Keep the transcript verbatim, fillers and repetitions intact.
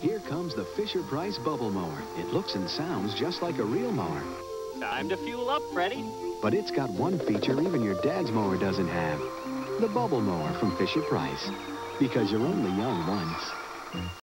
Here comes the Fisher-Price Bubble Mower. It looks and sounds just like a real mower. Time to fuel up, Freddie. But it's got one feature even your dad's mower doesn't have. The Bubble Mower from Fisher-Price. Because you're only young once.